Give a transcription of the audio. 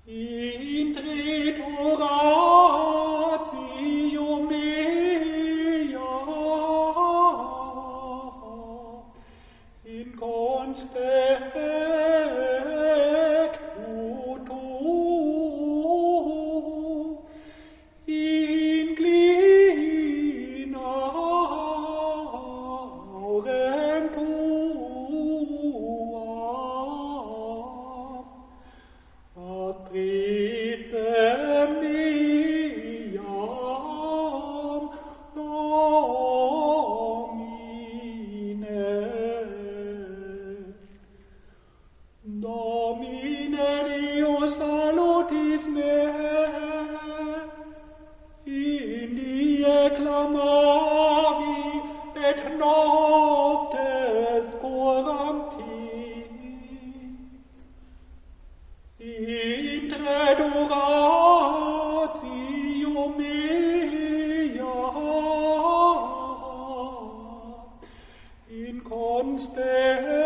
Intreturatio mea in conspectu tu inclinaurem tuam Patricem meam Domine Deus salutis me, in die clamavi et noctes curanti. Intreturatio mea in conspectu